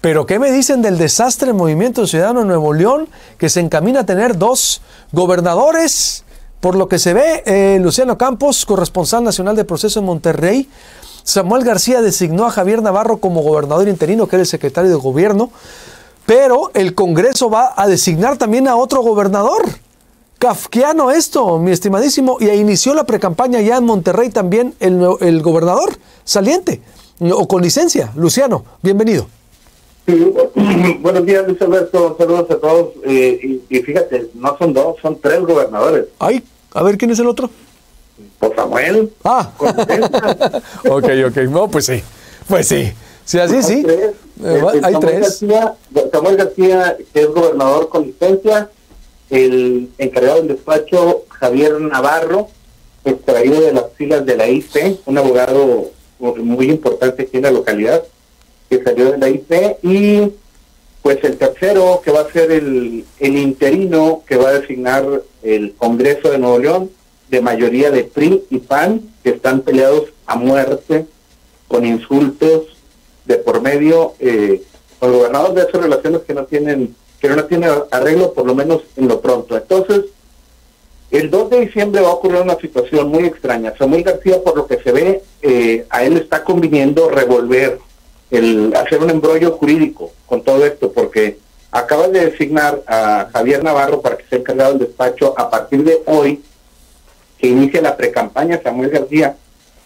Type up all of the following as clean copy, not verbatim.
Pero ¿qué me dicen del desastre del Movimiento Ciudadano de Nuevo León, que se encamina a tener 2 gobernadores? Por lo que se ve, Luciano Campos, corresponsal nacional de Proceso en Monterrey. Samuel García designó a Javier Navarro como gobernador interino, que era el secretario de gobierno, pero el Congreso va a designar también a otro gobernador. Kafkiano esto, mi estimadísimo, y inició la precampaña ya en Monterrey también el gobernador saliente, o con licencia. Luciano, bienvenido. Sí, buenos días, Luis Alberto, saludos a todos. Y fíjate, no son 2, son 3 gobernadores. Ay, a ver, ¿quién es el otro? Por Samuel. Ah, ok, no, pues sí, sí, así sí. Hay 3. Samuel García, que es gobernador con licencia, el encargado del despacho, Javier Navarro, extraído de las filas de la IP, un abogado muy importante aquí en la localidad, que salió de la IP, y pues el tercero, que va a ser el interino, que va a designar el Congreso de Nuevo León, de mayoría de PRI y PAN, que están peleados a muerte, con insultos de por medio, con el gobernador, de esas relaciones que no tienen arreglo, por lo menos en lo pronto. Entonces, el 2 de diciembre va a ocurrir una situación muy extraña. Samuel García, por lo que se ve, a él está conviniendo hacer un embrollo jurídico con todo esto, porque acaba de designar a Javier Navarro para que sea encargado del despacho a partir de hoy, que inicia la precampaña. Samuel García,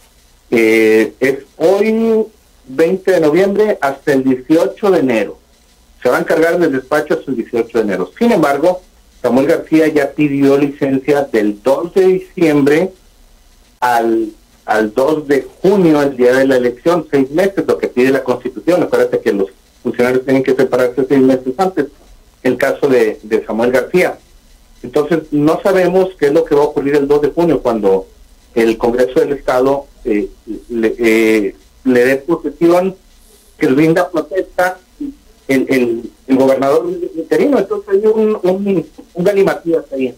es hoy 20 de noviembre hasta el 18 de enero. Se va a encargar del despacho hasta el 18 de enero. Sin embargo, Samuel García ya pidió licencia del 2 de diciembre al 2 de junio, el día de la elección, 6 meses, lo que pide la Constitución. Acuérdate que los funcionarios tienen que separarse 6 meses antes, el caso de Samuel García. Entonces, no sabemos qué es lo que va a ocurrir el 2 de junio, cuando el Congreso del Estado le dé posesión, que rinda protesta el gobernador interino. Entonces hay un galimatías ahí.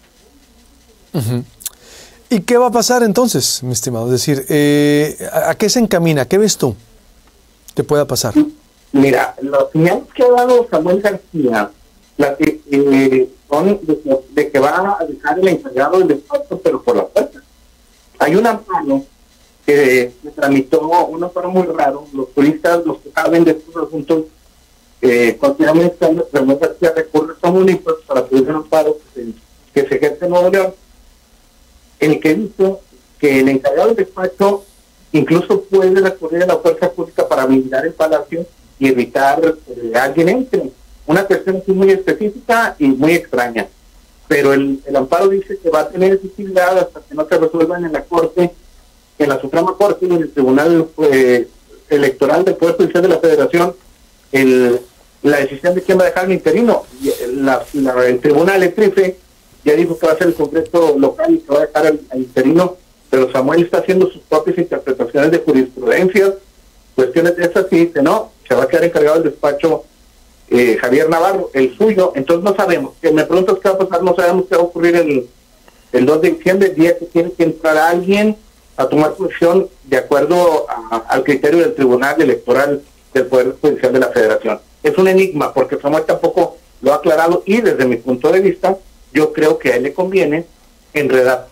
¿Y qué va a pasar entonces, mi estimado? Es decir, ¿a qué se encamina? ¿Qué ves tú que pueda pasar? Mira, los señales que ha dado Samuel García, son de que va a dejar el encargado del despacho, pero por la puerta. Hay un amparo que se tramitó, un amparo muy raro. Los juristas, los que saben de estos asuntos, continuamente Samuel García recurre a Tamaulipas para pedir un amparo que se ejerce en Nuevo León, en el que dice que el encargado del despacho incluso puede recurrir a la fuerza pública para blindar el palacio y evitar que alguien entre. Una cuestión así muy específica y muy extraña. Pero el amparo dice que va a tener efectividad hasta que no se resuelvan en la Corte, en la Suprema Corte y en el Tribunal Electoral del Poder Judicial de la Federación, la decisión de quién va a dejar el interino. El Tribunal Electrife ya dijo que va a ser el Congreso local y que va a dejar al interino, pero Samuel está haciendo sus propias interpretaciones de jurisprudencia, cuestiones de esas, y dice, no, se va a quedar encargado del despacho Javier Navarro, el suyo. Entonces no sabemos. Que me preguntas qué va a pasar, no sabemos qué va a ocurrir el 2 de diciembre, el día que tiene que entrar alguien a tomar posición de acuerdo al criterio del Tribunal Electoral del Poder Judicial de la Federación. Es un enigma, porque Samuel tampoco lo ha aclarado, y desde mi punto de vista, yo creo que a él le conviene enredar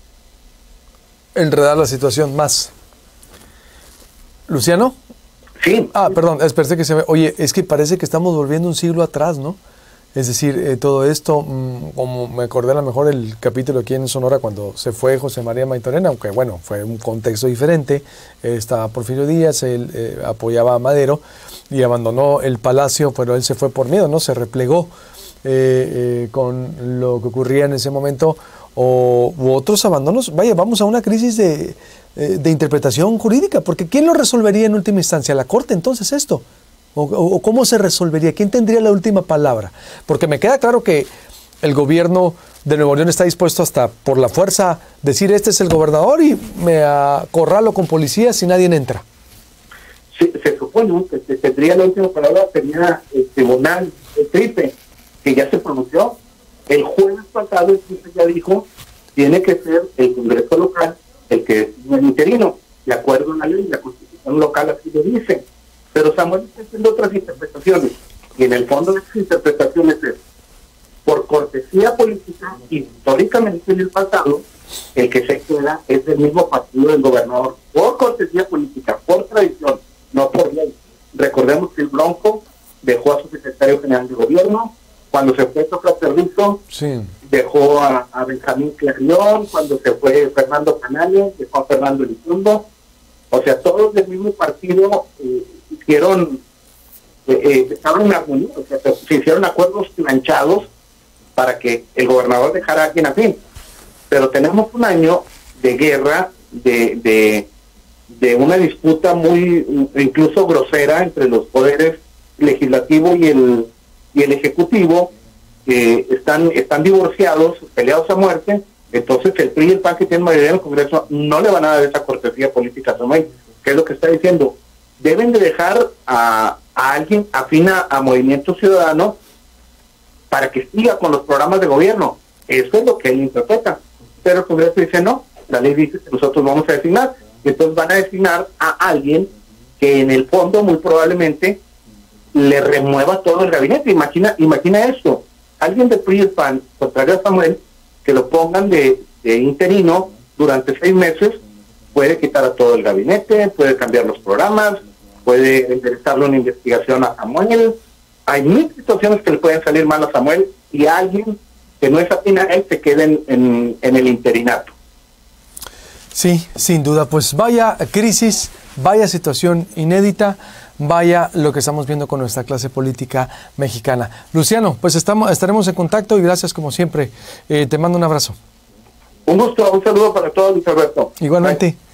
la situación más. ¿Luciano? Sí. Perdón, pensé que se me... Oye, es que parece que estamos volviendo un siglo atrás, ¿no? Es decir, todo esto, como me acordé a lo mejor el capítulo aquí en Sonora cuando se fue José María Maytorena, aunque bueno, fue un contexto diferente. Estaba Porfirio Díaz, él apoyaba a Madero y abandonó el palacio, pero él se fue por miedo, ¿no? Se replegó con lo que ocurría en ese momento, u otros abandonos. Vaya, vamos a una crisis de interpretación jurídica, porque ¿quién lo resolvería en última instancia? ¿La Corte entonces esto? ¿O cómo se resolvería? ¿Quién tendría la última palabra? Porque me queda claro que el gobierno de Nuevo León está dispuesto hasta por la fuerza decir este es el gobernador y me acorralo con policías y nadie entra. Sí, se supone que tendría la última palabra, tenía el tribunal, el TRIPE, que ya se pronunció. El jueves pasado el TRIPE ya dijo, tiene que ser el Congreso local el que es el interino, de acuerdo a la ley, la Constitución local así lo dice. Pero Samuel está haciendo otras interpretaciones, y en el fondo de esas interpretaciones es, por cortesía política, históricamente en el pasado, el que se queda es del mismo partido del gobernador, por cortesía política, por tradición, no por ley. Recordemos que el Bronco dejó a su secretario general de gobierno, cuando se fue Sócrates Rizo, Sí. dejó a Benjamín Clarrión, cuando se fue Fernando Canales, dejó a Fernando Elizondo. O sea, todos del mismo partido hicieron, estaban en armonía, o sea, se hicieron acuerdos planchados para que el gobernador dejara a alguien afín. Pero tenemos un año de guerra, de una disputa muy, incluso grosera, entre los poderes legislativo y el ejecutivo, que están divorciados, peleados a muerte. Entonces el PRI y el PAN, que tienen mayoría en el Congreso, no le van a dar esa cortesía política a Samuel. ¿Qué es lo que está diciendo? Deben de dejar a alguien afín a Movimiento Ciudadano para que siga con los programas de gobierno. Eso es lo que él interpreta. Pero el Congreso dice no, la ley dice que nosotros vamos a designar, y entonces van a designar a alguien que en el fondo muy probablemente le remueva todo el gabinete. Imagina esto, alguien del PRI y el PAN, contrario a Samuel, que lo pongan de interino durante 6 meses, puede quitar a todo el gabinete, puede cambiar los programas, puede enderezarle una investigación a Samuel. Hay 1000 situaciones que le pueden salir mal a Samuel, y a alguien que no es afín a él se quede en el interinato. Sí, sin duda, pues vaya crisis, vaya situación inédita, vaya lo que estamos viendo con nuestra clase política mexicana. Luciano, pues estaremos en contacto y gracias como siempre. Te mando un abrazo. Un gusto, un saludo para todos, Luis Alberto. Igualmente. Bye.